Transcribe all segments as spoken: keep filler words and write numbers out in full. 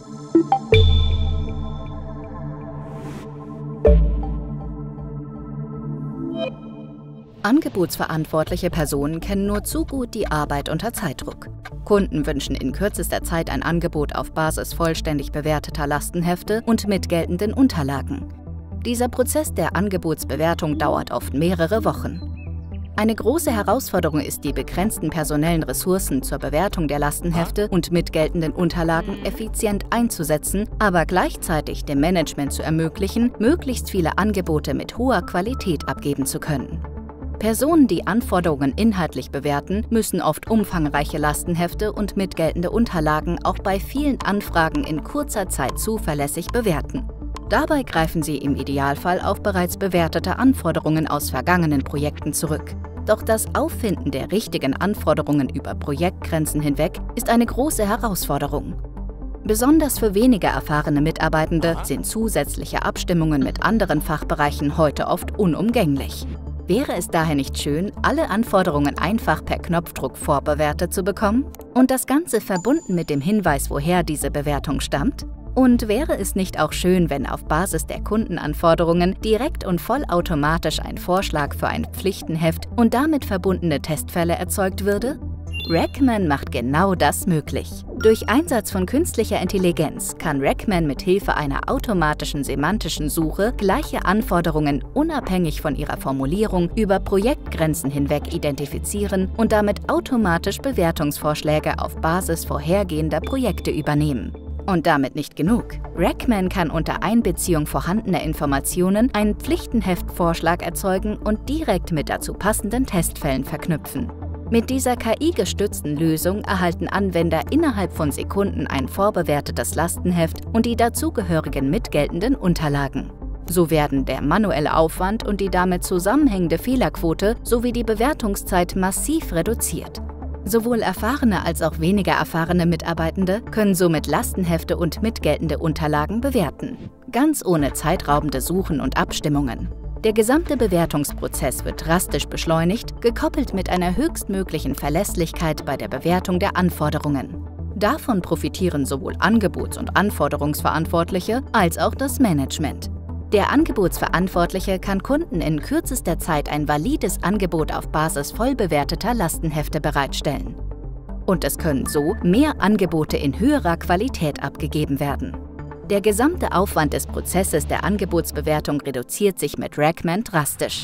Angebotsverantwortliche Personen kennen nur zu gut die Arbeit unter Zeitdruck. Kunden wünschen in kürzester Zeit ein Angebot auf Basis vollständig bewerteter Lastenhefte und mit geltenden Unterlagen. Dieser Prozess der Angebotsbewertung dauert oft mehrere Wochen. Eine große Herausforderung ist, die begrenzten personellen Ressourcen zur Bewertung der Lastenhefte und mit geltenden Unterlagen effizient einzusetzen, aber gleichzeitig dem Management zu ermöglichen, möglichst viele Angebote mit hoher Qualität abgeben zu können. Personen, die Anforderungen inhaltlich bewerten, müssen oft umfangreiche Lastenhefte und mit geltende Unterlagen auch bei vielen Anfragen in kurzer Zeit zuverlässig bewerten. Dabei greifen sie im Idealfall auf bereits bewertete Anforderungen aus vergangenen Projekten zurück. Doch das Auffinden der richtigen Anforderungen über Projektgrenzen hinweg ist eine große Herausforderung. Besonders für weniger erfahrene Mitarbeitende sind zusätzliche Abstimmungen mit anderen Fachbereichen heute oft unumgänglich. Wäre es daher nicht schön, alle Anforderungen einfach per Knopfdruck vorbewertet zu bekommen? Und das Ganze verbunden mit dem Hinweis, woher diese Bewertung stammt? Und wäre es nicht auch schön, wenn auf Basis der Kundenanforderungen direkt und vollautomatisch ein Vorschlag für ein Pflichtenheft und damit verbundene Testfälle erzeugt würde? Rackman macht genau das möglich. Durch Einsatz von künstlicher Intelligenz kann Rackman mit Hilfe einer automatischen semantischen Suche gleiche Anforderungen unabhängig von ihrer Formulierung über Projektgrenzen hinweg identifizieren und damit automatisch Bewertungsvorschläge auf Basis vorhergehender Projekte übernehmen. Und damit nicht genug. Rackman kann unter Einbeziehung vorhandener Informationen einen Pflichtenheftvorschlag erzeugen und direkt mit dazu passenden Testfällen verknüpfen. Mit dieser K I-gestützten Lösung erhalten Anwender innerhalb von Sekunden ein vorbewertetes Lastenheft und die dazugehörigen mitgeltenden Unterlagen. So werden der manuelle Aufwand und die damit zusammenhängende Fehlerquote sowie die Bewertungszeit massiv reduziert. Sowohl erfahrene als auch weniger erfahrene Mitarbeitende können somit Lastenhefte und mitgeltende Unterlagen bewerten, ganz ohne zeitraubende Suchen und Abstimmungen. Der gesamte Bewertungsprozess wird drastisch beschleunigt, gekoppelt mit einer höchstmöglichen Verlässlichkeit bei der Bewertung der Anforderungen. Davon profitieren sowohl Angebots- und Anforderungsverantwortliche als auch das Management. Der Angebotsverantwortliche kann Kunden in kürzester Zeit ein valides Angebot auf Basis vollbewerteter Lastenhefte bereitstellen. Und es können so mehr Angebote in höherer Qualität abgegeben werden. Der gesamte Aufwand des Prozesses der Angebotsbewertung reduziert sich mit Rackman drastisch.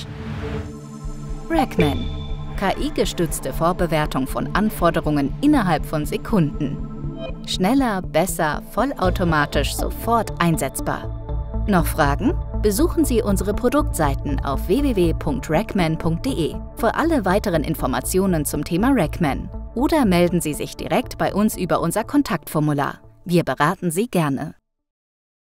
Rackman – K I-gestützte Vorbewertung von Anforderungen innerhalb von Sekunden. Schneller, besser, vollautomatisch, sofort einsetzbar. Noch Fragen? Besuchen Sie unsere Produktseiten auf w w w punkt rackman punkt de für alle weiteren Informationen zum Thema Rackman oder melden Sie sich direkt bei uns über unser Kontaktformular. Wir beraten Sie gerne.